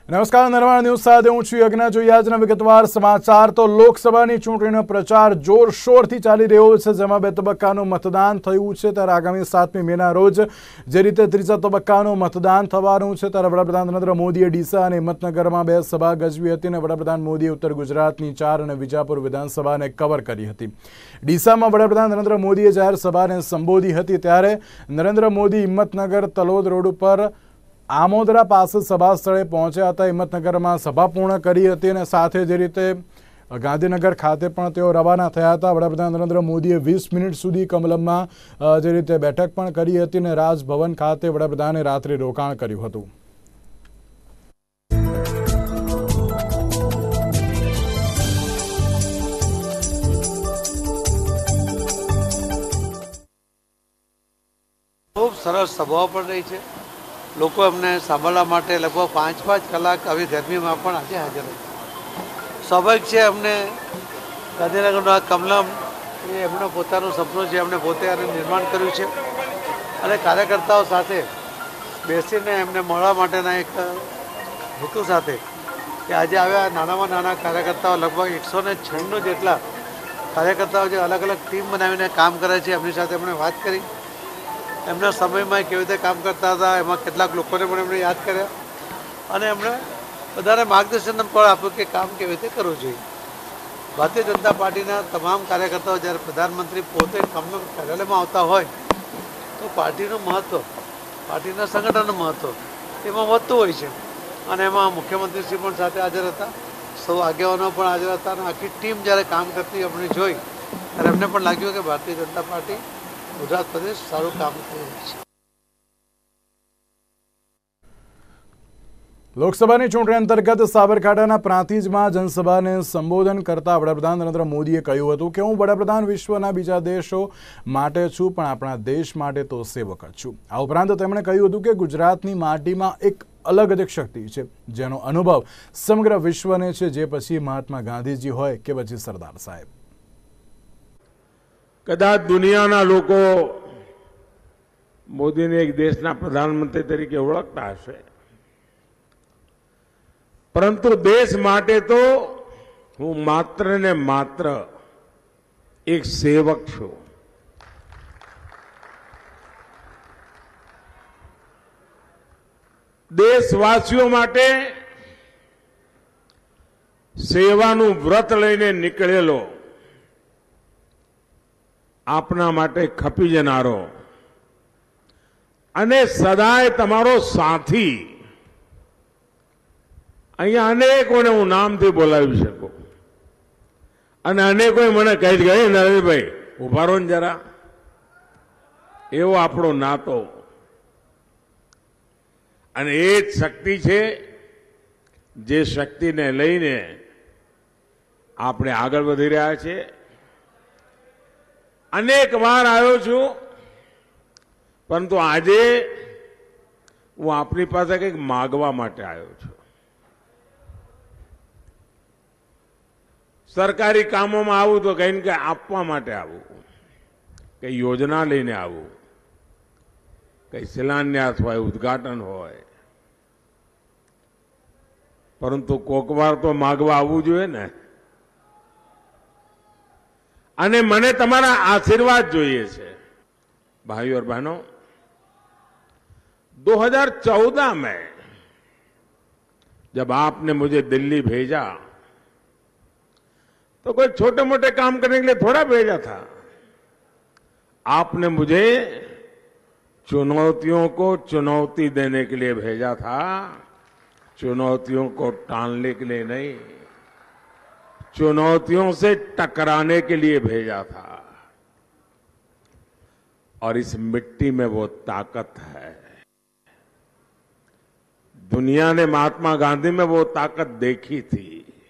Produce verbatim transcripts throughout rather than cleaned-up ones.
નમસ્કાર, નિર્માણ ન્યૂઝ સાથે હું છું યજ્ઞ। જોઈએ આજના વિગતવાર સમાચાર। તો લોકસભાની ચૂંટણીનો પ્રચાર જોરશોરથી ચાલી રહ્યો છે, જેમાં બે તબક્કાનું મતદાન થયું છે। ત્યારે આગામી સાતમી મેના રોજ જે રીતે ત્રીજા તબક્કાનું મતદાન થવાનું છે, ત્યારે વડાપ્રધાન નરેન્દ્ર મોદીએ ડીસા અને હિંમતનગરમાં બે સભા ગજવી હતી અને વડાપ્રધાન મોદીએ ઉત્તર ગુજરાતની ચાર અને વિજાપુર વિધાનસભાને કવર કરી હતી। ડીસામાં વડાપ્રધાન નરેન્દ્ર મોદીએ જાહેર સભાને સંબોધી હતી, ત્યારે નરેન્દ્ર મોદી હિંમતનગર તલોદ રોડ ઉપર આમોદરા પાસે સભા સ્થળે પહોંચ્યા હતા। હિંમતનગરમાં સભા પૂર્ણ કરી હતી અને સાથે જે રીતે ગાંધીનગર ખાતે પણ તેઓ રવાના થયા હતા। વડાપ્રધાન નરેન્દ્ર મોદીએ વીસ મિનિટ સુધી કમલમમાં જે રીતે બેઠક પણ કરી હતી અને રાજભવન ખાતે વડાપ્રધાને રાત્રે રોકાણ કર્યું હતું। ખૂબ સરસ સભાઓ પણ રહી છે। લોકો એમને સાંભળવા માટે લગભગ પાંચ પાંચ કલાક આવી ગરમીમાં પણ આજે હાજર હતા। સ્વાભાવિક છે, અમને ગાંધીનગરનો આ કમલમ એ એમનો પોતાનું સપનું છે, એમને પોતે આનું નિર્માણ કર્યું છે અને કાર્યકર્તાઓ સાથે બેસીને એમને મળવા માટેના એક હેતુ સાથે કે આજે આવ્યા નાનામાં નાના કાર્યકર્તાઓ લગભગ એકસો ને છન્નું જેટલા કાર્યકર્તાઓ જે અલગ અલગ ટીમ બનાવીને કામ કરે છે, એમની સાથે એમણે વાત કરી। એમના સમયમાં કેવી રીતે કામ કરતા હતા, એમાં કેટલાક લોકોને પણ એમણે યાદ કર્યા અને એમણે બધાને માર્ગદર્શન પણ આપ્યું કે કામ કેવી રીતે કરવું જોઈએ। ભારતીય જનતા પાર્ટીના તમામ કાર્યકર્તાઓ જ્યારે પ્રધાનમંત્રી પોતે કમલમ કાર્યાલયમાં આવતા હોય તો પાર્ટીનું મહત્ત્વ, પાર્ટીના સંગઠનનું મહત્ત્વ એમાં વધતું હોય છે અને એમાં મુખ્યમંત્રીશ્રી પણ સાથે હાજર હતા, સૌ આગેવાનો પણ હાજર હતા અને આખી ટીમ જ્યારે કામ કરતી એમણે જોઈ ત્યારે એમને પણ લાગ્યું કે ભારતીય જનતા પાર્ટી ગુજરાત પ્રદેશ સારું કામ કરી રહી છે। લોકસભાની ચૂંટણી અંતર્ગત સાબરકાંઠાના પ્રાંતિજમાં જનસભાને સંબોધન કરતા વડાપ્રધાન નરેન્દ્ર મોદીએ કહ્યું હતું કે હું વડાપ્રધાન વિશ્વના બીજા દેશો માટે છું, પણ આપણા દેશ માટે તો સેવક જ છું। આ ઉપરાંત તેમણે કહ્યું હતું કે ગુજરાતની માટીમાં એક અલગ જ શક્તિ છે, જેનો અનુભવ સમગ્ર વિશ્વને છે, જે પછી મહાત્મા ગાંધીજી હોય કે પછી સરદાર સાહેબ। કદાચ દુનિયાના લોકો મોદીને એક દેશના પ્રધાનમંત્રી તરીકે ઓળખતા હશે, પરંતુ દેશ માટે તો હું માત્ર ને માત્ર એક સેવક છું। દેશવાસીઓ માટે સેવાનું વ્રત લઈને નીકળેલો, આપના માટે ખપી જનારો અને સદાય તમારો સાથી। અહીંયા અનેકોને હું નામથી બોલાવી શકું અને અનેકોએ મને કહી ગયા, નરેન્દ્રભાઈ ઉભા રહો ને જરા, એવો આપણો નાતો અને એ જ શક્તિ છે જે શક્તિને લઈને આપણે આગળ વધી રહ્યા છીએ। અનેક વાર આવ્યો છું, પરંતુ આજે હું આપની પાસે કંઈક માગવા માટે આવ્યો છું। સરકારી કામોમાં આવું તો કઈ ને કઈ આપવા માટે આવું, કઈ યોજના લઈને આવું, કઈ શિલાન્યાસ હોય, ઉદ્ઘાટન હોય, પરંતુ કોક વાર તો માગવા આવવું જોઈએ ને। અને મને તમારા आशीर्वाद જોઈએ છે। भाइयों और बहनों, दो हज़ार चौदह में जब आपने मुझे दिल्ली भेजा तो कोई छोटे मोटे काम करने के लिए थोड़ा भेजा था। आपने मुझे चुनौतियों को चुनौती देने के लिए भेजा था, चुनौतियों को टालने के लिए नहीं, चुनौतियों से टकराने के लिए भेजा था। और इस मिट्टी में वो ताकत है। दुनिया ने महात्मा गांधी में वो ताकत देखी थी,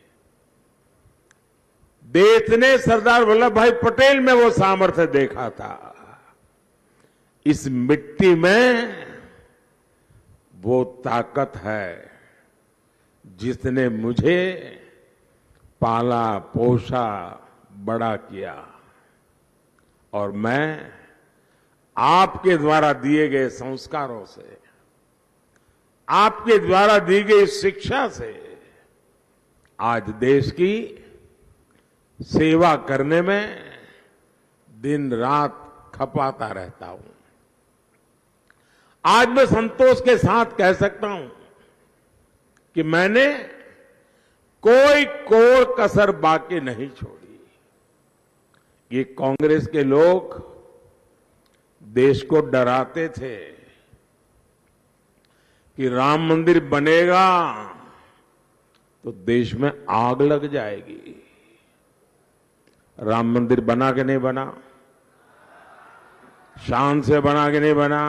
देश ने सरदार वल्लभ भाई पटेल में वो सामर्थ्य देखा था। इस मिट्टी में वो ताकत है जिसने मुझे पाला पोषा बड़ा किया, और मैं आपके द्वारा दिए गए संस्कारों से आपके द्वारा दी गई शिक्षा से आज देश की सेवा करने में दिन रात खपाता रहता हूं। आज मैं संतोष के साथ कह सकता हूं कि मैंने कोई कोर कसर बाकी नहीं छोड़ी। ये कांग्रेस के लोग देश को डराते थे कि राम मंदिर बनेगा तो देश में आग लग जाएगी। राम मंदिर बना के नहीं बना, शान से बना के नहीं बना।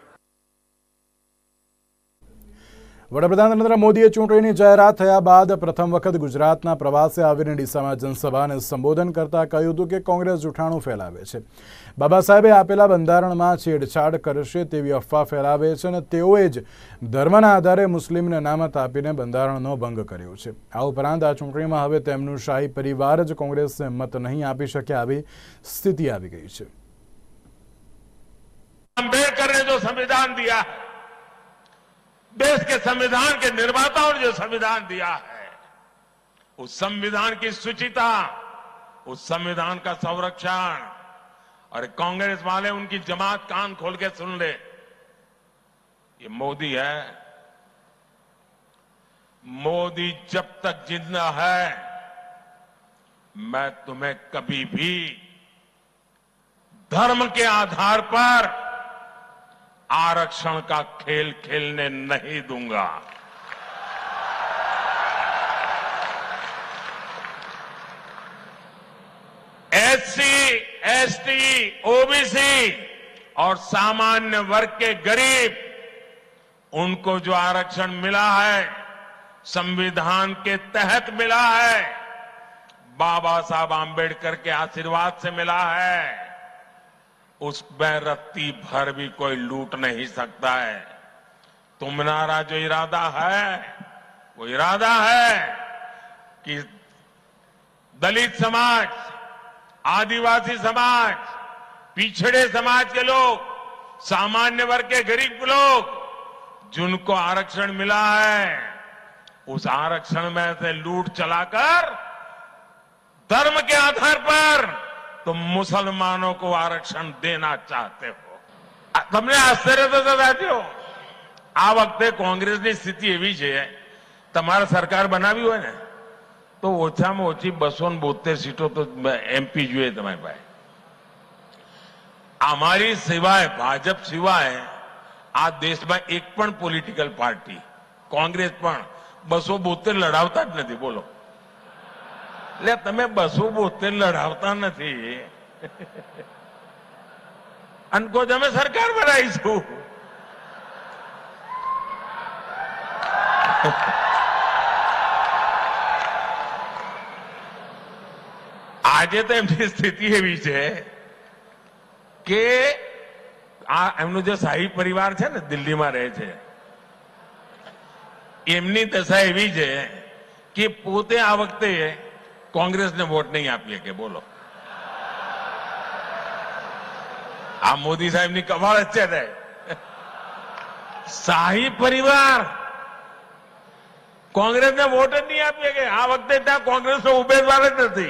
વડાપ્રધાન નરેન્દ્ર મોદીએ ચૂંટણીની જાહેરાત થયા બાદ પ્રથમ વખત ગુજરાતના પ્રવાસે આવીને ડીસામાં જનસભાને સંબોધન કરતા કહ્યું હતું કે કોંગ્રેસ જૂઠાણું ફેલાવે છે, બાબા સાહેબે આપેલા બંધારણમાં છેડછાડ કરશે તેવી અફવા ફેલાવે છે અને તેઓએ જ ધર્મના આધારે મુસ્લિમને અનામત આપીને બંધારણનો ભંગ કર્યો છે। આ ઉપરાંત આ ચૂંટણીમાં હવે તેમનું શાહી પરિવાર જ કોંગ્રેસને મત નહીં આપી શકે આવી સ્થિતિ આવી ગઈ છે। अंबेडकर ने जो संविधान दिया है, देश के संविधान के निर्माताओं ने जो संविधान दिया है, उस संविधान की शुचिता, उस संविधान का संरक्षण, और कांग्रेस वाले उनकी जमात कान खोल के सुन ले, ये मोदी है। मोदी जब तक जिंदा है मैं तुम्हें कभी भी धर्म के आधार पर आरक्षण का खेल खेलने नहीं दूंगा। एससी, एसटी, ओबीसी और सामान्य वर्ग के गरीब, उनको जो आरक्षण मिला है संविधान के तहत मिला है, बाबा साहब आंबेडकर के आशीर्वाद से मिला है, उसमें रत्ती भर भी कोई लूट नहीं सकता है। तुम्हारा जो इरादा है वो इरादा है कि दलित समाज, आदिवासी समाज, पिछड़े समाज के लोग, सामान्य वर्ग के गरीब लोग जिनको आरक्षण मिला है, उस आरक्षण में से लूट चलाकर धर्म के आधार पर तो मुसलमानों को आरक्षण देना चाहते हो। તમને આશ્ચર્ય તો થતું, આ વખતે કોંગ્રેસની સ્થિતિ એવી છે, તમારે સરકાર બનાવી હોય ને તો ઓછામાં ઓછી બસો ને બોતેર સીટો તો એમપી જોઈએ તમારી પાસે। અમારી સિવાય, ભાજપ સિવાય આ દેશમાં એક પણ પોલિટિકલ પાર્ટી, કોંગ્રેસ પણ બસો બોતેર લડાવતા જ નથી। બોલો, એટલે તમે બસો બોતેર લડાવતા નથી અને કહો અમે સરકાર બનાવીશું। આજે તો એમની સ્થિતિ એવી છે કે આ એમનો જે શાહી પરિવાર છે ને, દિલ્હીમાં રહે છે, એમની દશા એવી છે કે પોતે આ વખતે कांग्रेस ने वोट नहीं आपी के। बोलो, आ मोदी साहब की कमाल अच्छे थे। शाही परिवार कांग्रेस ने वोट नहीं आपी के। आ वक्त त्या कांग्रेस नो उम्मीदवार ज नथी।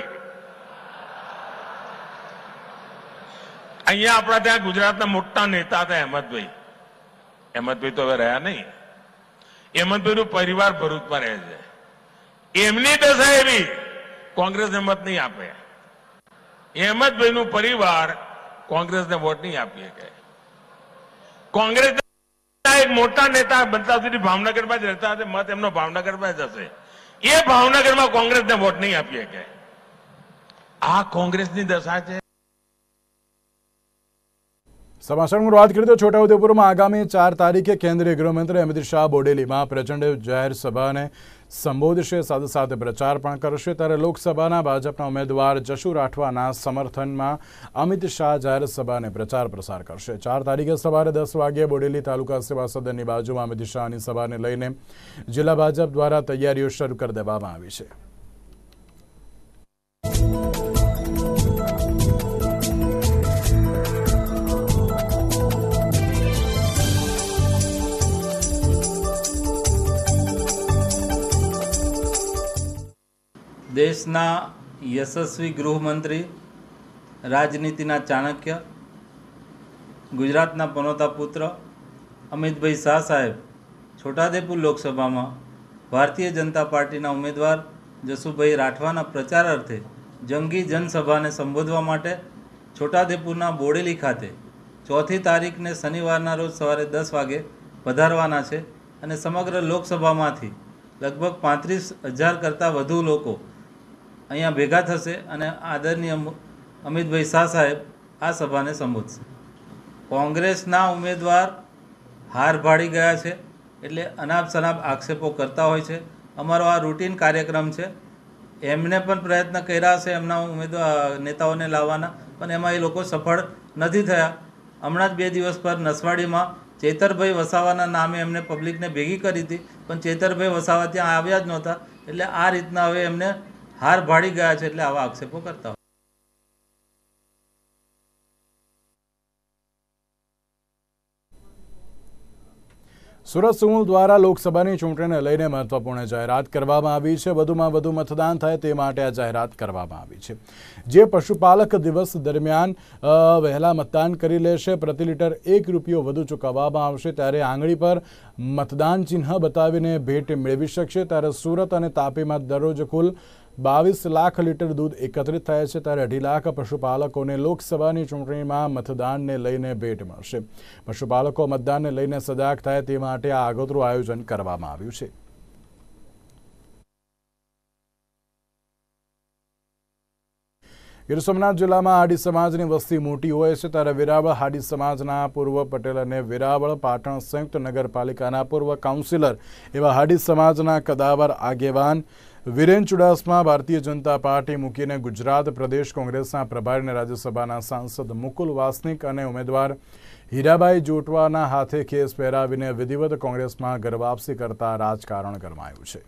अहींया आपड़ा त्या गुजरातना मोटा नेता था अहमदभाई। अहमदभाई तो हवे रह्या नहीं। अहमदभाई नो परिवार भरूच में रहे छे। एमनी दशा एवी, कांग्रेस ने मत नहीं आपे। अहमदभाई नो परिवार कांग्रेस ने वोट नहीं आपी के। कांग्रेस एक मोटा नेता बदलाव सुधी भावनगर में ज रहता हशे, मत एमनो भावनगर में ज हशे। ए भावनगर में कांग्रेस ने वोट नहीं आपी के। आ कांग्रेस की दशा है। समाचार में बात करें तो छोटाउदेपुर में आगामी चार तारीखे केंद्रीय गृहमंत्री अमित शाह बोडेली में प्रचंड जाहिर सभा ने संबोधशे, साथ साथ प्रचार पण करशे। त्यारे लोकसभाना भाजपना उम्मीदवार जशु राठवाना समर्थन में अमित शाह जाहिर सभा ने प्रचार प्रसार करशे। चार तारीखे सवारे दस वागे बोडेली तालुका सेवा सदननी बाजुमां अमित शाहनी सभा ने लईने जिला भाजप द्वारा तैयारीओ शरू कर देवामां आवी छे। દેશના યશસ્વી ગૃહમંત્રી, રાજનીતિના ચાણક્ય, ગુજરાતના પનોતા પુત્ર અમિતભાઈ શાહ સાહેબ છોટાઉદેપુર લોકસભામાં ભારતીય જનતા પાર્ટીના ઉમેદવાર જસુભાઈ રાઠવાના પ્રચાર અર્થે જંગી જનસભાને સંબોધવા માટે છોટાઉદેપુરના બોડેલી ખાતે ચોથી તારીખને શનિવારના રોજ સવારે દસ વાગે પધારવાના છે અને સમગ્ર લોકસભામાંથી લગભગ પાંત્રીસ હજાર કરતાં વધુ લોકો અહીંયા ભેગા થશે અને આદરણીય અમિતભાઈ શાહ સાહેબ આ સભાને સંબોધશે. કોંગ્રેસના ઉમેદવાર હાર ભાળી ગયા છે એટલે અનાપ શનાપ આક્ષેપો કરતા હોય છે. અમારો આ રૂટીન કાર્યક્રમ છે. એમને પણ પ્રયત્ન કર્યા છે એમના ઉમેદવાર નેતાઓને લાવવાના, પણ એમાં એ લોકો સફળ નથી થયા. હમણાં જ બે દિવસ પર નસવાડીમાં ચેતરભાઈ વસાવાના નામે એમને પબ્લિકને ભેગી કરી હતી, પણ ચેતરભાઈ વસાવા ત્યાં આવ્યા જ નહોતા. એટલે આ રીતના હવે એમને હાર ભાળી ગયા છે એટલે આવા આક્ષેપો કરતા હોય. સુરત સુમુલ દ્વારા લોકસભાની ચૂંટણીને લઈને મહત્વપૂર્ણ જાહેરાત કરવામાં આવી છે. વધુમાં વધુ મતદાન થાય તે માટે આ જાહેરાત કરવામાં આવી છે. જે પશુપાલક દિવસ દરમિયાન વહેલા મતદાન કરી લેશે પ્રતિ લીટર એક રૂપિયો વધુ ચૂકવવામાં આવશે. ત્યારે આંગળી પર મતદાન ચિહ્ન બતાવીને ભેટ મેળવી શકશે. ત્યારે સુરત અને તાપીમાં દરરોજ કુલ બાવીસ લાખ લીટર દૂધ એકત્રિત થાય છે. ત્યારે અઢી લાખ પશુપાલકોને લોકસભાની ચૂંટણીમાં મતદાનને લઈને ભેટ મળશે. પશુપાલકો મતદાનને લઈને સજાગ થાય તે માટે આ આગોતરું આયોજન કરવામાં આવ્યું છે. ગીર સોમનાથ જિલ્લામાં હાડી સમાજની વસ્તી મોટી હોય છે. ત્યારે વેરાવળ હાડી સમાજના પૂર્વ પટેલ અને વેરાવળ પાટણ સંયુક્ત નગરપાલિકાના પૂર્વ કાઉન્સિલર એવા હાડી સમાજના કદાવર આગેવાન વિરેન ચુડાસમા ભારતીય જનતા પાર્ટી મૂકીને ગુજરાત પ્રદેશ કોંગ્રેસના પ્રભારી અને રાજ્યસભાના સાંસદ મુકુલ વાસનિક અને ઉમેદવાર હીરાબાઈ જોટવાના હાથે ખેસ પહેરાવીને વિધિવત કોંગ્રેસમાં ઘરવાપસી કરતા રાજકારણ ગરમાયું છે.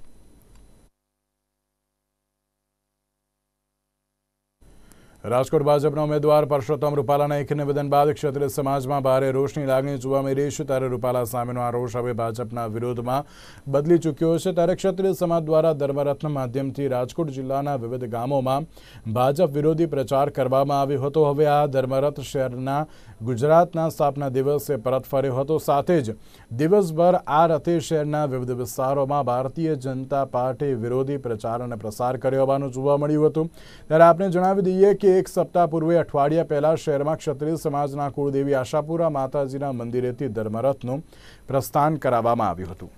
રાજકોટ ભાજપના ઉમેદવાર પરસોત્તમ રૂપાલાના એક નિવેદન બાદ ક્ષત્રિય સમાજમાં ભારે રોષની લાગણી જોવા મળી રહી છે. ત્યારે રૂપાલા સામેનો આ રોષ હવે ભાજપના વિરોધમાં બદલી ચૂક્યો છે. ત્યારે ક્ષત્રિય સમાજ દ્વારા ધર્મરત્ન માધ્યમથી રાજકોટ જિલ્લાના વિવિધ ગામોમાં ભાજપ વિરોધી પ્રચાર કરવામાં આવ્યો હતો. હવે આ ધર્મરથ શહેરના ગુજરાતના સ્થાપના દિવસે પરત ફર્યો હતો. સાથે જ દિવસભર આ રથે શહેરના વિવિધ વિસ્તારોમાં ભારતીય જનતા પાર્ટી વિરોધી પ્રચાર અને પ્રસાર કર્યો હોવાનું જોવા મળ્યું હતું. ત્યારે આપણે જણાવી દઈએ કે એક સપ્તાહ પૂર્વે અઠવાડિયા પહેલા શહેરમાં ક્ષત્રિય સમાજના કુળદેવી આશાપુરા માતાજીના મંદિરેથી ધર્મરથનું પ્રસ્થાન કરાવવામાં આવ્યું હતું.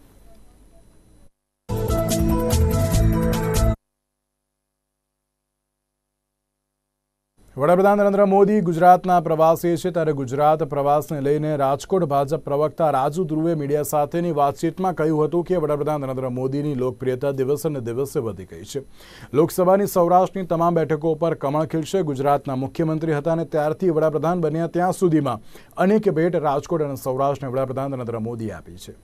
વડાપ્રધાન નરેન્દ્ર મોદી ગુજરાતના પ્રવાસે છે. ત્યારે ગુજરાત પ્રવાસને લઈને રાજકોટ ભાજપ પ્રવક્તા રાજુ ધ્રુવે મીડિયા સાથેની વાતચીતમાં કહ્યું હતું કે વડાપ્રધાન નરેન્દ્ર મોદીની લોકપ્રિયતા દિવસે ને દિવસે વધી ગઈ છે. લોકસભાની સૌરાષ્ટ્રની તમામ બેઠકો પર કમળ ખીલશે. ગુજરાતના મુખ્યમંત્રી હતા અને ત્યારથી વડાપ્રધાન બન્યા ત્યાં સુધીમાં અનેક ભેટ રાજકોટ અને સૌરાષ્ટ્રને વડાપ્રધાન નરેન્દ્ર મોદી આપી છે.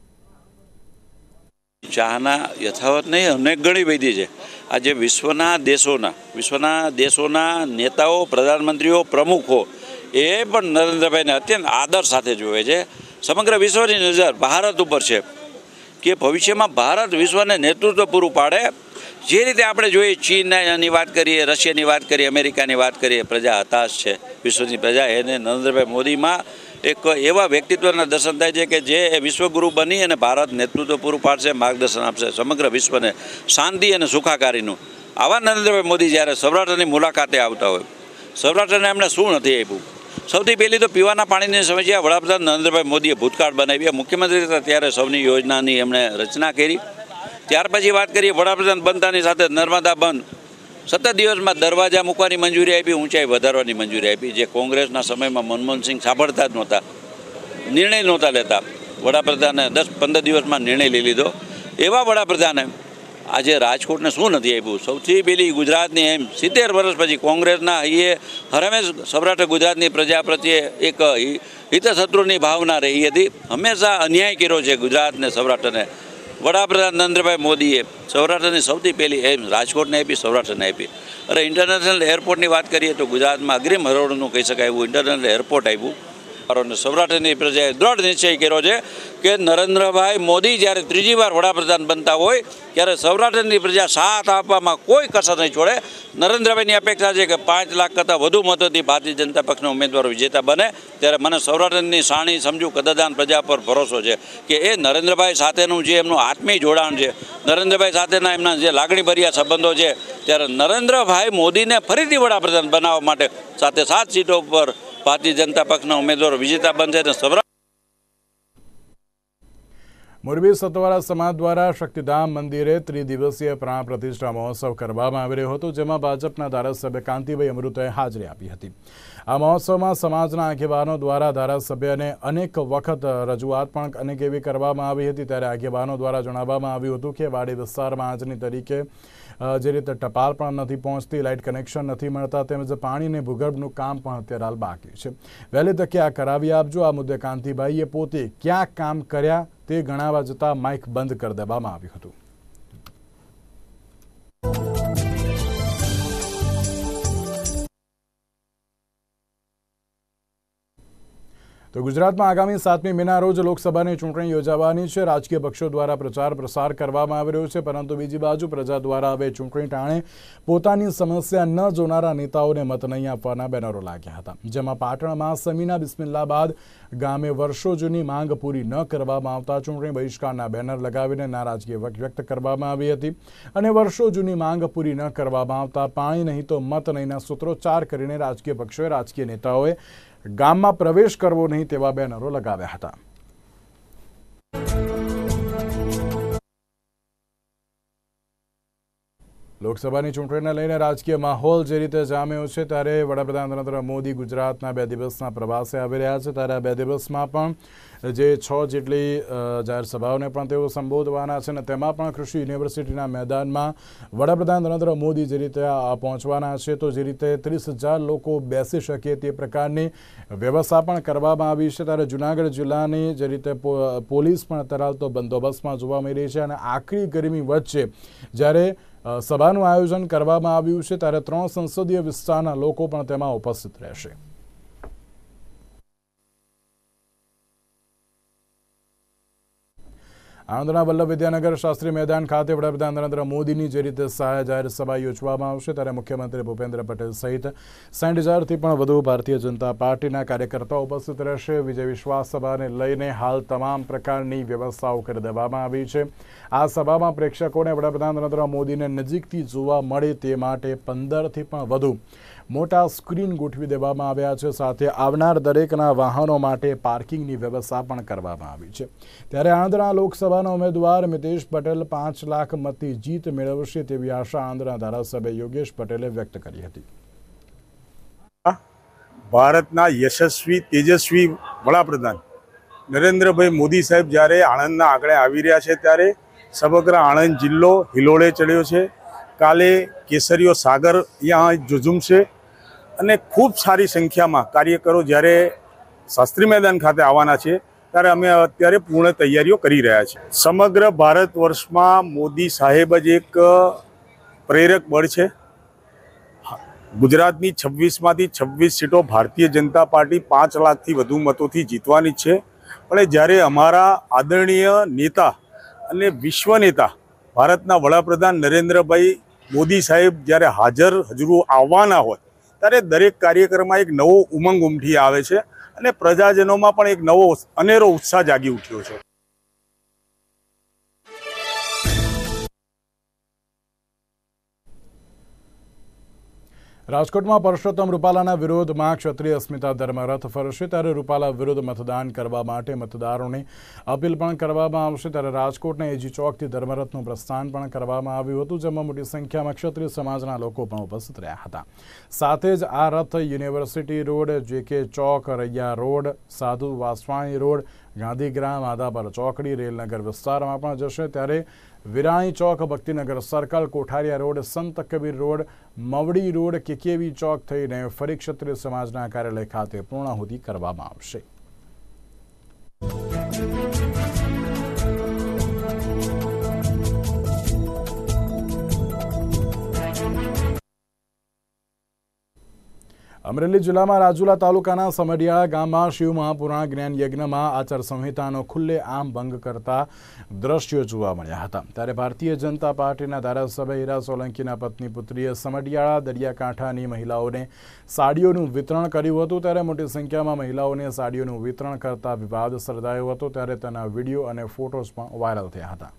ચાહના યથાવત નહીં, અનેક ગણી વધી છે. આજે વિશ્વના દેશોના વિશ્વના દેશોના નેતાઓ, પ્રધાનમંત્રીઓ, પ્રમુખો એ પણ નરેન્દ્રભાઈને અત્યંત આદર સાથે જોવે છે. સમગ્ર વિશ્વની નજર ભારત ઉપર છે કે ભવિષ્યમાં ભારત વિશ્વને નેતૃત્વ પૂરું પાડે. જે રીતે આપણે જોઈએ ચીનની વાત કરીએ, રશિયાની વાત કરીએ, અમેરિકાની વાત કરીએ, પ્રજા હતાશ છે. વિશ્વની પ્રજા એને નરેન્દ્રભાઈ મોદીમાં એક એવા વ્યક્તિત્વના દર્શન થાય છે કે જે વિશ્વગુરુ બની અને ભારત નેતૃત્વ પૂરું પાડશે, માર્ગદર્શન આપશે સમગ્ર વિશ્વને શાંતિ અને સુખાકારીનું. આવા નરેન્દ્રભાઈ મોદી જ્યારે સૌરાષ્ટ્રની મુલાકાતે આવતા હોય, સૌરાષ્ટ્રને એમણે શું નથી આપ્યું? સૌથી પહેલી તો પીવાના પાણીની સમસ્યા વડાપ્રધાન નરેન્દ્રભાઈ મોદીએ ભૂતકાળ બનાવી. મુખ્યમંત્રી હતા ત્યારે સૌની યોજનાની એમણે રચના કરી. ત્યાર પછી વાત કરીએ વડાપ્રધાન બનતાની સાથે નર્મદા બંધ સતત દિવસમાં દરવાજા મૂકવાની મંજૂરી આપી, ઊંચાઈ વધારવાની મંજૂરી આપી. જે કોંગ્રેસના સમયમાં મનમોહનસિંહ સાંભળતા જ નહોતા, નિર્ણય નહોતા લેતા. વડાપ્રધાને દસ પંદર દિવસમાં નિર્ણય લઈ લીધો. એવા વડાપ્રધાને આજે રાજકોટને શું નથી આપ્યું? સૌથી પહેલી ગુજરાતની એમ સિત્તેર વર્ષ પછી કોંગ્રેસના એ હરમેશ સૌરાષ્ટ્ર ગુજરાતની પ્રજા પ્રત્યે એક હિતશત્રુની ભાવના રહી હતી. હંમેશા અન્યાય કર્યો છે ગુજરાતને, સૌરાષ્ટ્રને. વડાપ્રધાન નરેન્દ્રભાઈ મોદીએ સૌરાષ્ટ્રની સૌથી પહેલી એમ રાજકોટને આપી, સૌરાષ્ટ્રને આપી. અરે ઇન્ટરનેશનલ એરપોર્ટની વાત કરીએ તો ગુજરાતમાં અગ્રીમ હરોળનું કહી શકાય એવું ઇન્ટરનેશનલ એરપોર્ટ આવ્યું. સૌરાષ્ટ્રની પ્રજાએ દ્રઢ નિશ્ચય કર્યો છે કે નરેન્દ્રભાઈ મોદી જ્યારે ત્રીજી વાર વડાપ્રધાન બનતા હોય ત્યારે સૌરાષ્ટ્રની પ્રજા સાથ આપવામાં કોઈ કસર નહીં છોડે. નરેન્દ્રભાઈની અપેક્ષા છે કે પાંચ લાખ કરતાં વધુ મતોથી ભારતીય જનતા પક્ષના ઉમેદવારો વિજેતા બને. ત્યારે મને સૌરાષ્ટ્રની સાણી સમજુ કદરદાન પ્રજા પર ભરોસો છે કે એ નરેન્દ્રભાઈ સાથેનું જે એમનું આત્મીય જોડાણ છે, નરેન્દ્રભાઈ સાથેના એમના જે લાગણીભર્યા સંબંધો છે, ત્યારે નરેન્દ્રભાઈ મોદીને ફરીથી વડાપ્રધાન બનાવવા માટે સાથે સાત સીટો પર ભારતીય જનતા પક્ષના ઉમેદવારો વિજેતા બનશે. અને સૌરાષ્ટ્ર મોરબી સતવારા સમાજ દ્વારા શક્તિધામ મંદિરે ત્રિદિવસીય પ્રાણ પ્રતિષ્ઠા મહોત્સવ કરવામાં આવી રહ્યો હતો, જેમાં ભાજપના ધારાસભ્ય કાંતિભાઈ અમૃતોએ હાજરી આપી હતી. આ મહોત્સવમાં સમાજના આગેવાનો દ્વારા ધારાસભ્યને અનેક વખત રજૂઆત પણ અનેક એવી કરવામાં આવી હતી. ત્યારે આગેવાનો દ્વારા જણાવવામાં આવ્યું હતું કે વાડી વિસ્તારમાં આજની તરીકે જે રીતે ટપાલ પણ નથી પહોંચતી, લાઇટ કનેક્શન નથી મળતા, તેમજ પાણી અને ભૂગર્ભનું કામ પણ અત્યારે હાલ બાકી છે. વહેલી તકે આ કરાવી આપજો. આ મુદ્દે કાંતિભાઈએ પોતે ક્યાં કામ કર્યા તે ગણાવવા જતાં માઇક બંધ કરી દેવામાં આવ્યું હતું. તો ગુજરાતમાં આગામી સાતમી મેના રોજ લોકસભાની ચૂંટણી યોજાવાની છે. રાજકીય પક્ષો દ્વારા પ્રચાર પ્રસાર કરવામાં આવી રહ્યો છે, પરંતુ બીજી બાજુ પ્રજા દ્વારા હવે ચૂંટણી ટાણે પોતાની સમસ્યા ન જોનારા નેતાઓને મત નહીં આપવાના બેનરો લાગ્યા હતા, જેમાં પાટણમાં સમીના બિસ્મિલ્લાબાદ ગામે વર્ષો જૂની માંગ પૂરી ન કરવામાં આવતા ચૂંટણી બહિષ્કારના બેનર લગાવીને નારાજગી વ્યક્ત કરવામાં આવી હતી. અને વર્ષો જૂની માંગ પૂરી ન કરવામાં આવતા પાણી નહીં તો મત નહીંના સૂત્રોચ્ચાર કરીને રાજકીય પક્ષોએ રાજકીય નેતાઓએ ગામમાં પ્રવેશ કરવો નહીં તેવા બેનરો લગાવ્યા હતા. લોકસભાની ચૂંટણીને લઈને રાજકીય માહોલ જે રીતે જામ્યો છે, ત્યારે વડાપ્રધાન નરેન્દ્ર મોદી ગુજરાતના બે દિવસના પ્રવાસે આવી રહ્યા છે. ત્યારે આ બે દિવસમાં પણ જે છ જેટલી જાહેર સભાઓને પણ તેઓ સંબોધવાના છે, અને તેમાં પણ કૃષિ યુનિવર્સિટીના મેદાનમાં વડાપ્રધાન નરેન્દ્ર મોદી જે રીતે પહોંચવાના છે, તો જે રીતે ત્રીસ હજાર લોકો બેસી શકે તે પ્રકારની વ્યવસ્થા પણ કરવામાં આવી છે. ત્યારે જૂનાગઢ જિલ્લાની જે રીતે પોલીસ પણ અત્યારે તો બંદોબસ્તમાં જોવા મળી રહી છે, અને આકરી ગરમી વચ્ચે જ્યારે સભાનું આયોજન કરવામાં આવ્યું છે, ત્યારે ત્રણ સંસદીય વિસ્તારના લોકો પણ તેમાં ઉપસ્થિત રહેશે. આણંદના વલ્લભ વિદ્યાનગર શાસ્ત્રી મેદાન ખાતે વડાપ્રધાન નરેન્દ્ર મોદીની જે રીતે સહાય જાહેર સભા યોજવામાં આવશે, ત્યારે મુખ્યમંત્રી ભૂપેન્દ્ર પટેલ સહિત સાઠ હજારથી પણ વધુ ભારતીય જનતા પાર્ટીના કાર્યકર્તાઓ ઉપસ્થિત રહેશે. વિજય વિશ્વાસ સભાને લઈને હાલ તમામ પ્રકારની વ્યવસ્થાઓ કરી દેવામાં આવી છે. આ સભામાં પ્રેક્ષકોને વડાપ્રધાન નરેન્દ્ર મોદીને નજીકથી જોવા મળે તે માટે પંદરથી પણ વધુ મોટા સ્ક્રીન ગોઠવી દેવામાં આવ્યા છે. સાથે આવનાર દરેકના વાહનો માટે પાર્કિંગની વ્યવસ્થા પણ કરવામાં આવી છે. ત્યારે આંધ્રા લોકસભાના ઉમેદવાર મિતેશ પટેલ પાંચ લાખ મતથી જીત મેળવશે તેવી આશા આંધ્રા ધારાસભ્ય યોગેશ પટેલે વ્યક્ત કરી હતી. ભારતના યશસ્વી તેજસ્વી વડાપ્રધાન નરેન્દ્રભાઈ મોદી સાહેબ જ્યારે આણંદના આંકડે આવી રહ્યા છે, ત્યારે સમગ્ર આણંદ જિલ્લો હિલોળે ચડ્યો છે. કાલે કેસરીયો સાગર અહીંયા ઝઝુમશે અને ખૂબ સારી સંખ્યામાં કાર્યકરો જ્યારે શાસ્ત્રી મેદાન ખાતે આવવાના છે, ત્યારે અમે અત્યારે પૂર્ણ તૈયારીઓ કરી રહ્યા છીએ. સમગ્ર ભારત વર્ષમાં મોદી સાહેબ જ એક પ્રેરક બળ છે. ગુજરાતની છવ્વીસમાંથી છવ્વીસ સીટો ભારતીય જનતા પાર્ટી પાંચ લાખથી વધુ મતોથી જીતવાની છે. પણ જ્યારે અમારા આદરણીય નેતા અને વિશ્વ નેતા ભારતના વડાપ્રધાન નરેન્દ્રભાઈ મોદી સાહેબ જ્યારે હાજર હજુર આવવાના હોય, ત્યારે દરેક કાર્યક્રમમાં એક નવો ઉમંગ ઉમટી આવે છે અને પ્રજાજનોમાં પણ એક નવો અનેરો ઉત્સાહ જાગી ઉઠ્યો છે. રાજકોટમાં પરસોત્તમ રૂપાલાના વિરોધમાં ક્ષત્રિય અસ્મિતા ધર્મરથ ફરશે. ત્યારે રૂપાલા વિરુદ્ધ મતદાન કરવા માટે મતદારોને અપીલ પણ કરવામાં આવશે. ત્યારે રાજકોટના એજી ચોકથી ધર્મરથનું પ્રસ્થાન પણ કરવામાં આવ્યું હતું, જેમાં મોટી સંખ્યામાં ક્ષત્રિય સમાજના લોકો પણ ઉપસ્થિત રહ્યા હતા. સાથે જ આ રથ યુનિવર્સિટી રોડ, જે કે ચોક, રૈયા રોડ, સાધુ વાસવાણી રોડ, ગાંધીગ્રામ, આદાબર ચોકડી, રેલનગર વિસ્તારમાં પણ જશે. ત્યારે Virani Chowk, Bhaktinagar circle, Kothariya road, Sant Kabir road, Mavdi road, KKV Chowk થઈને ફરી ક્ષત્રિય સમાજના કાર્યાલય ખાતે પૂર્ણાહુતિ કરવામાં આવશે. અમરેલી જિલ્લામાં રાજુલા તાલુકાના સમઢિયાળા ગામમાં શિવ મહાપુરાણ જ્ઞાન યજ્ઞમાં આચારસંહિતાનો ખુલ્લેઆમ ભંગ કરતા દ્રશ્યો જોવા મળ્યા હતા. ત્યારે ભારતીય જનતા પાર્ટીના ધારાસભ્ય હીરા સોલંકીના પત્ની પુત્રીએ સમઢિયાળા દરિયાકાંઠાની મહિલાઓને સાડીઓનું વિતરણ કર્યું હતું. ત્યારે મોટી સંખ્યામાં મહિલાઓને સાડીઓનું વિતરણ કરતા વિવાદ સર્જાયો હતો. ત્યારે તેના વિડીયો અને ફોટોઝ પણ વાયરલ થયા હતા.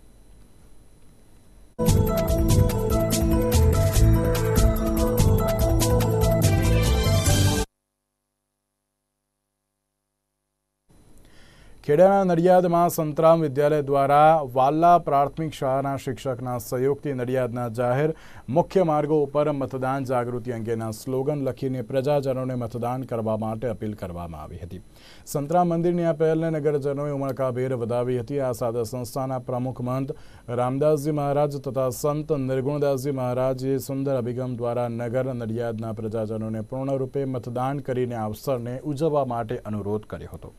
ખેડાના નડિયાદમાં સંતરામ વિદ્યાલય દ્વારા વાલ્લા પ્રાથમિક શાળાના શિક્ષકના સહયોગથી નડિયાદના જાહેર મુખ્ય માર્ગો ઉપર મતદાન જાગૃતિ અંગેના સ્લોગન લખીને પ્રજાજનોને મતદાન કરવા માટે અપીલ કરવામાં આવી હતી. સંતરામ મંદિરની આ પહેલને નગરજનોએ ઉમળકાભેર વધાવી હતી. આ સાથે સંસ્થાના પ્રમુખ મહંત રામદાસજી મહારાજ તથા સંત નિર્ગુણદાસજી મહારાજે સુંદર અભિગમ દ્વારા નગર નડિયાદના પ્રજાજનોને પૂર્ણરૂપે મતદાન કરીને આ અવસરને ઉજવવા માટે અનુરોધ કર્યો હતો.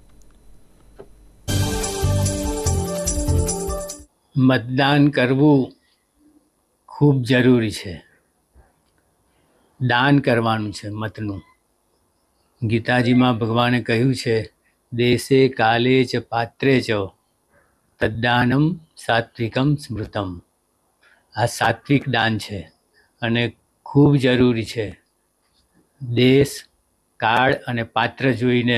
મતદાન કરવું ખૂબ જરૂરી છે. દાન કરવાનું છે મતનું. ગીતાજીમાં ભગવાને કહ્યું છે, દેશે કાલે ચ પાત્રે ચ તદ્દાનમ સાત્વિકમ સ્મૃતમ. આ સાત્વિક દાન છે અને ખૂબ જરૂરી છે. દેશ, કાળ અને પાત્ર જોઈને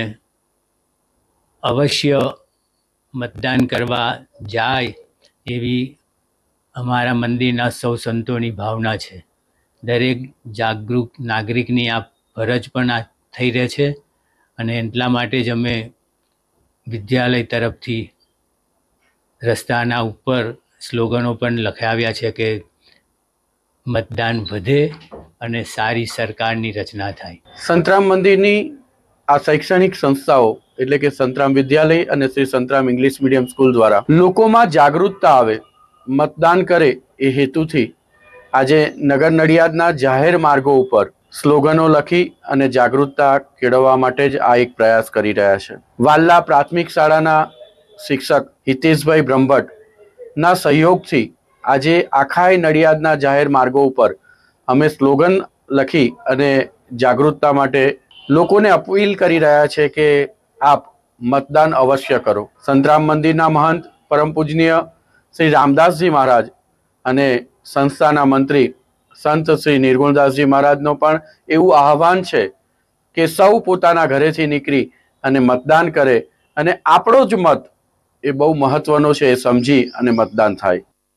અવશ્ય મતદાન કરવા જાય એવી અમારા મંદિરના સૌ સંતોની ભાવના છે. દરેક જાગૃત નાગરિકની આ ફરજ પણ આ થઈ રહે છે અને એટલા માટે જ અમે વિદ્યાલય તરફથી રસ્તાના ઉપર સ્લોગનો પણ લખાવ્યા છે કે મતદાન વધે અને સારી સરકારની રચના થાય. સંતરામ મંદિરની આ શૈક્ષણિક સંસ્થાઓ એટલે કે સંતરામ વિદ્યાલય અને Shri Santram English medium school દ્વારા લોકોમાં જાગૃતતા આવે, મતદાન કરે એ હેતુથી આજે નગર નડિયાદના જાહેર માર્ગો ઉપર સ્લોગનો લખી અને જાગૃતતા કેળવવા માટે જ આ એક પ્રયાસ કરી રહ્યા છે. વાલ્લા પ્રાથમિક શાળાના શિક્ષક હિતેશભાઈ બ્રહ્મભટ્ટના સહયોગથી આજે આખાય નડિયાદના જાહેર માર્ગો ઉપર અમે સ્લોગન લખી અને જાગૃતતા માટે લોકોને અપીલ કરી રહ્યા છે કે આપ મતદાન અવશ્ય કરો. સંતરામ મંદિરના મહંત પરમ પૂજનીય શ્રી રામદાસજી મહારાજ અને સંસ્થાના મંત્રી સંત શ્રી નિર્ગુણદાસજી મહારાજનો પણ એવું આહવાન છે કે સૌ પોતાના ઘરેથી નીકળી અને મતદાન કરે અને આપણો જ મત એ બહુ મહત્વનો છે એ સમજી અને મતદાન થાય.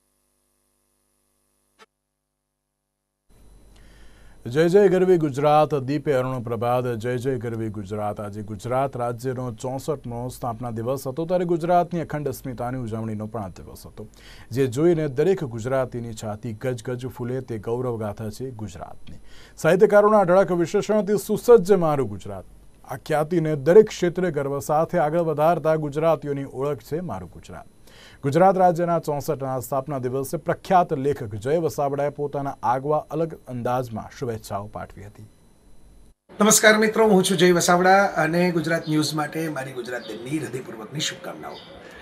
જય જય ગરવી ગુજરાત, દીપે અરુણ પ્રભાત. જય જય ગરવી ગુજરાત. આજે ગુજરાત રાજ્યનો ચોસઠમો સ્થાપના દિવસ હતો. ત્યારે ગુજરાતની અખંડ અસ્મિતાની ઉજવણીનો પણ આ દિવસ હતો, જે જોઈને દરેક ગુજરાતીની છાતી ગજગજ ફૂલે તે ગૌરવગાથા છે ગુજરાતની. સાહિત્યકારોના અઢળક વિશેષણથી સુસજ્જ મારું ગુજરાત. આ ખ્યાતિને દરેક ક્ષેત્રે ગર્વ સાથે આગળ વધારતા ગુજરાતીઓની ઓળખ છે મારું ગુજરાત. ગુજરાત રાજ્યના ચોસઠના સ્થાપના દિવસે પ્રખ્યાત લેખક જય વસાવડાએ પોતાના આગવા અલગ અંદાજમાં શુભેચ્છાઓ પાઠવી હતી. નમસ્કાર મિત્રો, હું છું જય વસાવડા અને ગુજરાત ન્યૂઝ માટે મારી ગુજરાત દિનની હૃદયપૂર્વકની શુભકામનાઓ.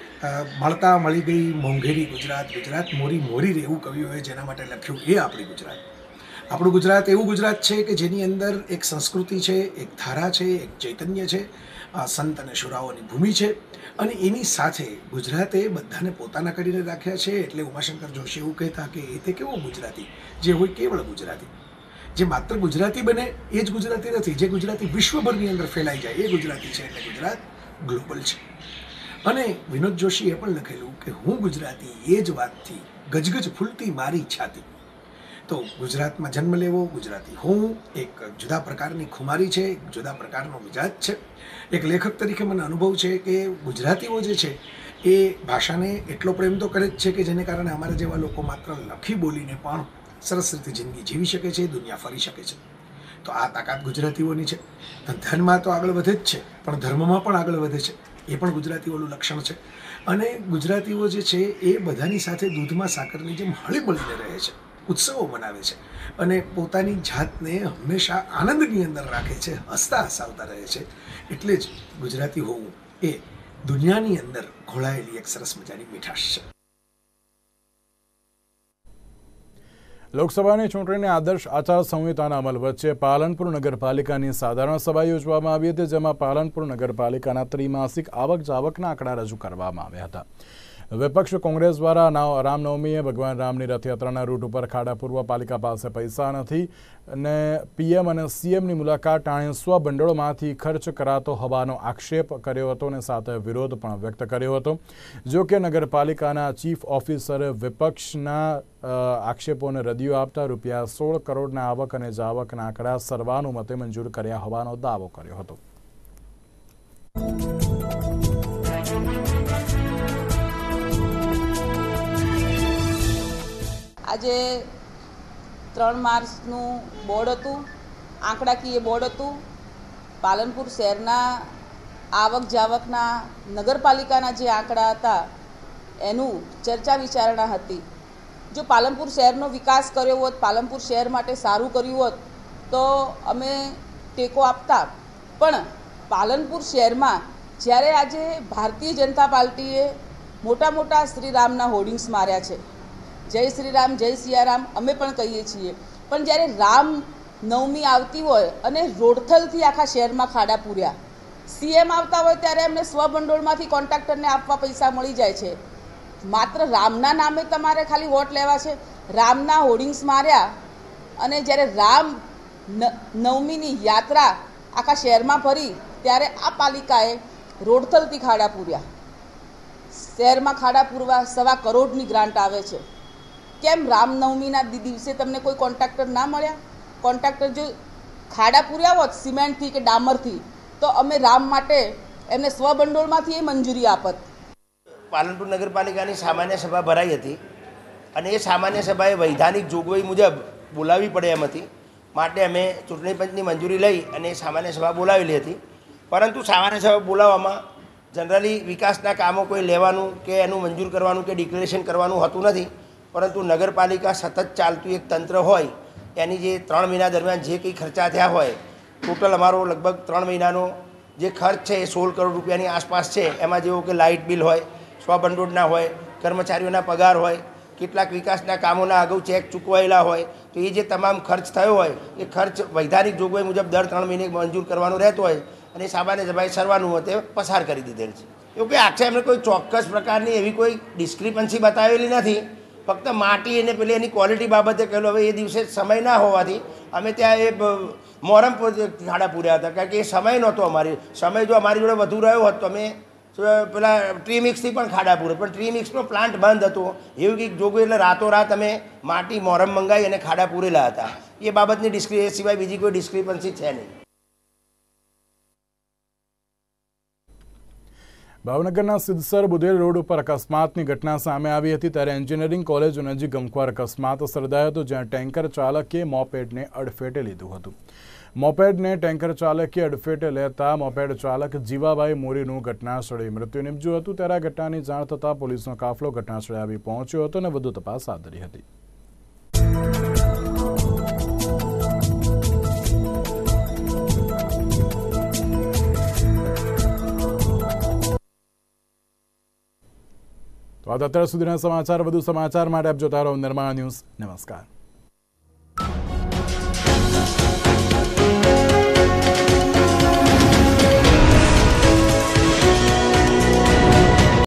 મળતા મળી ગઈ મોંઘેરી ગુજરાત, ગુજરાત મોરી મોરી રહેવું કવિઓએ જેના માટે લખ્યું એ આપણી ગુજરાત. આપણું ગુજરાત એવું ગુજરાત છે કે જેની અંદર એક સંસ્કૃતિ છે, એક ધારા છે, એક ચૈતન્ય છે, સંત અને શુરાઓની ભૂમિ છે અને એની સાથે ગુજરાતે બધાને પોતાના કરીને રાખ્યા છે. એટલે ઉમાશંકર જોશી એવું કહેતા કે એ તે કેવો ગુજરાતી જે હોય કેવળ ગુજરાતી, જે માત્ર ગુજરાતી બને એ જ ગુજરાતી નથી, જે ગુજરાતી વિશ્વભરની અંદર ફેલાઈ જાય એ ગુજરાતી છે. એટલે ગુજરાત ગ્લોબલ છે. અને વિનોદ જોશીએ પણ લખેલું કે હું ગુજરાતી એ જ વાતથી ગજગજ ફૂલતી મારી છાતી. તો ગુજરાતમાં જન્મ લેવો, ગુજરાતી હોવું એક જુદા પ્રકારની ખુમારી છે, એક જુદા પ્રકારનો મિજાજ છે. એક લેખક તરીકે મને અનુભવ છે કે ગુજરાતીઓ જે છે એ ભાષાને એટલો પ્રેમ તો કરે જ છે કે જેને કારણે અમારા જેવા લોકો માત્ર લખી બોલીને પણ સરસ રીતે જિંદગી જીવી શકે છે, દુનિયા ફરી શકે છે. તો આ તાકાત ગુજરાતીઓની છે. ધનમાં તો આગળ વધે જ છે, પણ ધર્મમાં પણ આગળ વધે છે. એ પણ ગુજરાતીઓનું લક્ષણ છે. અને ગુજરાતીઓ જે છે એ બધાની સાથે દૂધમાં સાકરની જેમ હળી મળીને રહે છે, ઉત્સવો મનાવે છે અને પોતાની જાતને હંમેશા આનંદની અંદર રાખે છે, હસતા હસાવતા રહે છે. એટલે જ ગુજરાતી હોવું એ દુનિયાની અંદર ઘોળાયેલી એક સરસ મજાની મીઠાશ છે. લોકસભાની ચૂંટણીની આદર્શ આચારસંહિતાના અમલ વચ્ચે પાલનપુર નગરપાલિકાની સાધારણ સભા યોજવામાં આવી હતી, જેમાં પાલનપુર નગરપાલિકાના ત્રિમાસિક આવક જાવકના આંકડા રજૂ કરવામાં આવ્યા હતા. વિપક્ષ કોંગ્રેસ દ્વારા રામનવમીએ ભગવાન રામની રથયાત્રાના રૂટ ઉપર ખાડા પૂરવા પાલિકા પાસે પૈસા નથી અને પીએમ અને સીએમની મુલાકાત ટાણે સ્વભંડોળમાંથી ખર્ચ કરાતો હોવાનો આક્ષેપ કર્યો હતો અને સાથે વિરોધ પણ વ્યક્ત કર્યો હતો. જો કે નગરપાલિકાના ચીફ ઓફિસરે વિપક્ષના આક્ષેપોને રદિયો આપતા રૂપિયા સોળ કરોડના આવક અને જાવકના આંકડા સર્વાનુમતે મંજૂર કર્યા હોવાનો દાવો કર્યો હતો. આજે ત્રણ માર્ચનું બોર્ડ હતું, આંકડાકીય બોર્ડ હતું. પાલનપુર શહેરના આવક જાવકના નગરપાલિકાના જે આંકડા હતા એનું ચર્ચા વિચારણા હતી. જો પાલનપુર શહેરનો વિકાસ કર્યો હોત, પાલનપુર શહેર માટે સારું કર્યું હોત તો અમે ટેકો આપતા. પણ પાલનપુર શહેરમાં જ્યારે આજે ભારતીય જનતા પાર્ટીએ મોટા મોટા શ્રીરામના હોર્ડિંગ્સ માર્યા છે, જય શ્રી રામ, જય સિયારામ અમે પણ કહીએ છીએ, પણ જ્યારે રામ નવમી આવતી હોય અને રોડથલથી આખા શહેરમાં ખાડા પૂર્યા, સીએમ આવતા હોય ત્યારે એમને સ્વભંડોળમાંથી કોન્ટ્રાક્ટરને આપવા પૈસા મળી જાય છે. માત્ર રામના નામે તમારે ખાલી વોટ લેવા છે. રામના હોર્ડિંગ્સ માર્યા અને જ્યારે રામ નવમીની યાત્રા આખા શહેરમાં ફરી ત્યારે આ પાલિકાએ રોડથલથી ખાડા પૂર્યા. શહેરમાં ખાડા પૂરવા સવા કરોડની ગ્રાન્ટ આવે છે. કેમ રામનવમીના દિવસે તમને કોઈ કોન્ટ્રાક્ટર ના મળ્યા? કોન્ટ્રાક્ટર જો ખાડા પૂર્યા હોત સિમેન્ટથી કે ડામરથી તો અમે રામ માટે એમને સ્વભંડોળમાંથી એ મંજૂરી આપત. પાલનપુર નગરપાલિકાની સામાન્ય સભા ભરાઈ હતી અને એ સામાન્ય સભાએ વૈધાનિક જોગવાઈ મુજબ બોલાવવી પડે એમ હતી. માટે અમે ચૂંટણી પંચની મંજૂરી લઈ અને એ સામાન્ય સભા બોલાવેલી હતી. પરંતુ સામાન્ય સભા બોલાવવામાં જનરલી વિકાસના કામો કોઈ લેવાનું કે એનું મંજૂર કરવાનું કે ડિક્લેરેશન કરવાનું હોતું નથી. પરંતુ નગરપાલિકા સતત ચાલતું એક તંત્ર હોય, એની જે ત્રણ મહિના દરમિયાન જે કંઈ ખર્ચા થયા હોય, ટોટલ અમારો લગભગ ત્રણ મહિનાનો જે ખર્ચ છે એ સોળ કરોડ રૂપિયાની આસપાસ છે. એમાં જેવો કે લાઇટ બિલ હોય, સ્વભંડોળના હોય, કર્મચારીઓના પગાર હોય, કેટલાક વિકાસના કામોના અગાઉ ચેક ચૂકવાયેલા હોય, તો એ જે તમામ ખર્ચ થયો હોય એ ખર્ચ વૈધાનિક જોગવાઈ મુજબ દર ત્રણ મહિને મંજૂર કરવાનો રહેતો હોય અને સામાન્ય સભાએ સર્વાનુમતે પસાર કરી દીધેલ છે. એવું કે આક્ષેપ એમને કોઈ ચોક્કસ પ્રકારની એવી કોઈ ડિસ્ક્રિપન્સી બતાવેલી નથી. ફક્ત માટી અને પેલી એની ક્વોલિટી બાબતે કહેલું. હવે એ દિવસે સમય ના હોવાથી અમે ત્યાં એ મોરમ ખાડા પૂર્યા હતા, કારણ કે એ સમય નહોતો અમારી. સમય જો અમારી જોડે વધુ રહ્યો હોત તો અમે પેલા ટ્રી મિક્સથી પણ ખાડા પૂરે, પણ ટ્રી મિક્સનો પ્લાન્ટ બંધ હતો એવું કંઈક જોગું, એટલે રાતોરાત અમે માટી મોરમ મંગાવી અને ખાડા પૂરેલા હતા. એ બાબતની ડિસ્ક્રિ એ સિવાય બીજી કોઈ ડિસ્ક્રિપન્સી છે નહીં. ભાવનગરના સિદ્ધસર બુધેલ રોડ ઉપર અકસ્માતની ઘટના સામે આવી હતી, ત્યારે એન્જિનિયરિંગ કોલેજ નજીક ગમખ્વાર અકસ્માત સર્જાયો હતો, જ્યાં ટેન્કર ચાલકે મોપેડને અડફેટે લીધું હતું. મોપેડને ટેન્કર ચાલકે અડફેટે લેતા મોપેડ ચાલક જીવાભાઈ મોરીનું ઘટના સ્થળે મૃત્યુ નિપજ્યું હતું. ત્યારે આ ઘટનાની જાણ થતાં પોલીસનો કાફલો ઘટના સ્થળે આવી પહોંચ્યો હતો અને વધુ તપાસ હાથ ધરી હતી. તો આ અત્યાર સુધીના સમાચાર. વધુ સમાચાર માટે આપ જોતા રહો નિર્માણ ન્યૂઝ. નમસ્કાર.